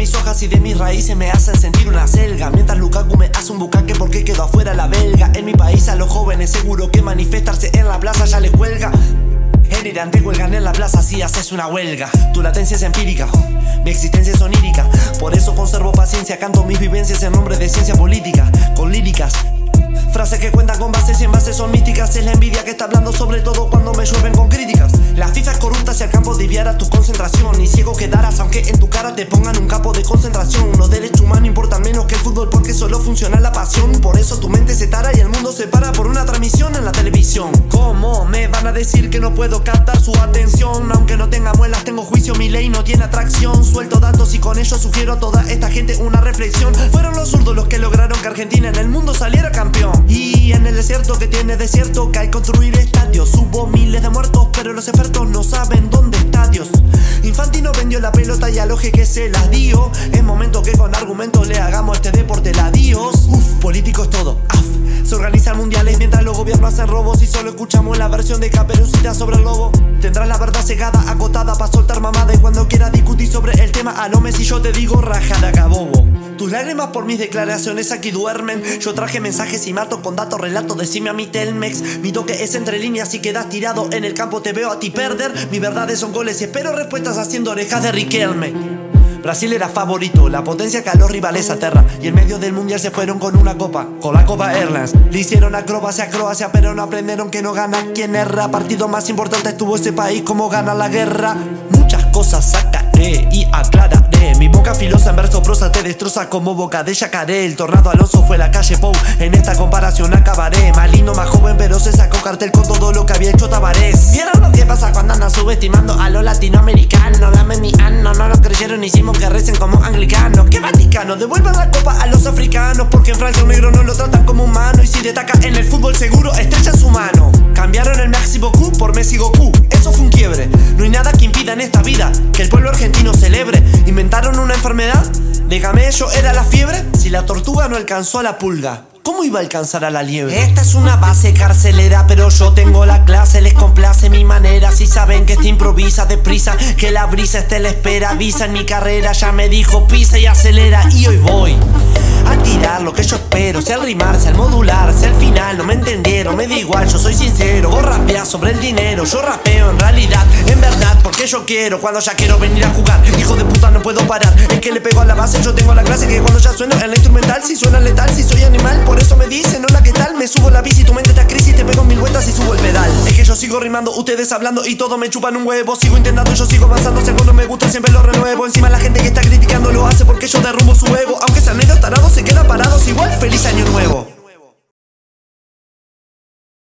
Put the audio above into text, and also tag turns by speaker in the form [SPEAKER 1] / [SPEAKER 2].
[SPEAKER 1] mis hojas y de mis raíces me hacen sentir una selga. Mientras Lukaku me hace un bucaque porque quedó afuera la belga. En mi país a los jóvenes seguro que manifestarse en la plaza ya les cuelga. En Irán te cuelgan en la plaza si haces una huelga. Tu latencia es empírica, mi existencia es onírica. Por eso conservo paciencia, canto mis vivencias en nombre de ciencia política. Con líricas, frases que cuentan con bases y en bases son místicas. Es la envidia que está hablando sobre todo cuando me llueven con críticas. La FIFA es corrupta si al campo desviara tu concentración. Y ciego quedarás aunque en tu cara te pongan un campo de concentración. Los derechos humanos importan menos que el fútbol porque solo funciona la pasión. Por eso tu mente se tara y el mundo se para por una transmisión en la televisión. ¿Cómo me van a decir que no puedo captar su atención? Aunque no tenga muelas tengo juicio, mi ley no tiene atracción. Suelto datos y con ello sugiero a toda esta gente una reflexión. Fueron los zurdos los que lograron que Argentina en el mundo saliera campeón. Y en el desierto que tiene desierto que hay construir estadios. Hubo miles de muertos pero los expertos no saben dónde está Dios. Infantino vendió la pelota y a los que se las dio. Es momento que con argumentos le hagamos este deporte la Dios. Político es todo, se organizan mundiales mientras los gobiernos hacen robos y solo escuchamos la versión de Caperucita sobre el lobo. Tendrás la verdad cegada, acotada pa' soltar mamada. Y cuando quieras discutir sobre el tema a lo Messi yo te digo rajada cabobo. Tus lágrimas por mis declaraciones aquí duermen. Yo traje mensajes y mato con datos, relatos, decime a mi Telmex. Mi toque es entre líneas y quedas tirado en el campo, te veo a ti perder. Mis verdades son goles y espero respuestas haciendo orejas de Riquelme. Brasil era favorito, la potencia que a los rivales aterra. Y en medio del mundial se fueron con una copa, con la Copa Airlines. Le hicieron acrobacia a Croacia pero no aprendieron que no gana quien erra. Partido más importante estuvo ese país como gana la guerra. Muchas cosas sacaré y aclararé. Mi boca filosa en verso prosa te destroza como boca de yacaré. El Tornado Alonso fue la calle Pou, en esta comparación acabaré. Más lindo, más joven pero se sacó cartel con todo lo que había hecho Tabarés. ¿Vieron lo que pasa cuando andan subestimando a los latinoamericanos? Dame mi ano, no lo creyeron, hicimos que recen como anglicanos. ¿Qué Vaticano? Devuelvan la copa a los africanos porque en Francia un negro no lo tratan como humano. Y si destaca en el fútbol seguro estrechan su mano. Cambiaron el Maxi Goku por Messi Goku, eso fue un quiebre. No hay nada que impida en esta vida que el pueblo argentino celebre. Inventaron una enfermedad, de camello era la fiebre. Si la tortuga no alcanzó a la pulga, ¿cómo iba a alcanzar a la liebre? Esta es una base carcelera, pero yo tengo la clase. Les complace mi manera, si saben que este improvisa deprisa, que la brisa esté la espera. Avisa en mi carrera, ya me dijo pisa y acelera. Y hoy voy a tirar lo que yo espero, sea al rimarse, al modularse, al final. No me entendieron, me da igual, yo soy sincero. Vos rapeás sobre el dinero, yo rapeo en realidad, en verdad, porque yo quiero, cuando ya quiero venir a jugar. Hijo de puta no puedo parar, es que le pego a la base, yo tengo la clase. Que cuando ya sueno en la instrumental, si suena letal, si soy animal. Por eso me dicen, hola, ¿qué tal? Me subo la bici, tu mente está crisis, te pego 1000 vueltas y subo el pedal. Es que yo sigo rimando, ustedes hablando y todo me chupan un huevo. Sigo intentando, yo sigo avanzando, si algo no me gusta siempre lo renuevo. Encima la gente que está criticando lo hace porque yo derrumbo su ego. Aunque sean negros